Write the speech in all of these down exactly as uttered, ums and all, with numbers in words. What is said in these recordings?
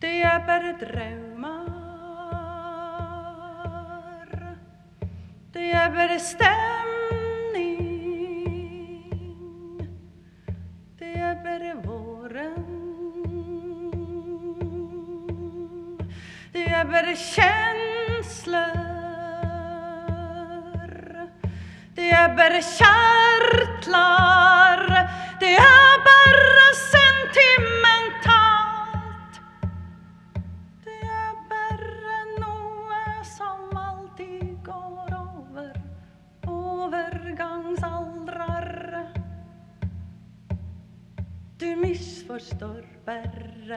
Det er bare drømmer. Det er bare stemning. Det er bare våren. Det er bare kjensler. Det er bare kjertlar. Det er bare sentimentalt. Det er bare noe som alltid går over. Overgangsaldrar. Du misforstår bare.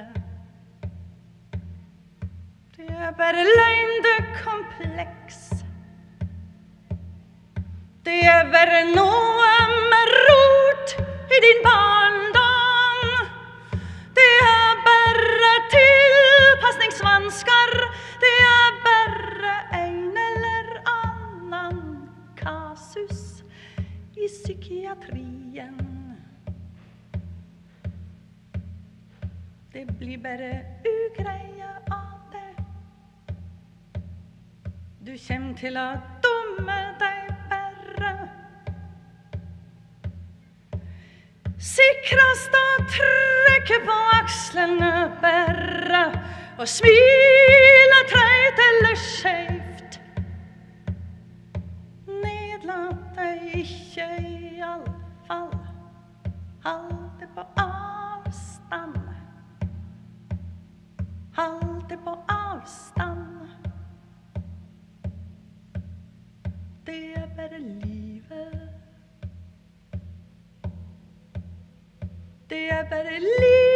Det er bare løgndekompleks. Det er bare noe med rot i din barndom. Det er bare tilpasningsvansker. Det er bare en eller annen kasus i psykiatrien. Det blir bare ugreie av det. Du kommer til å dumme deg bare. Sikrast å trekke på akslene bare og smile treit eller skjevt. Nedlat deg ikke i alle fall. Hold det på avstand. Hold det på avstand. Det er bare livet. Det er bare livet.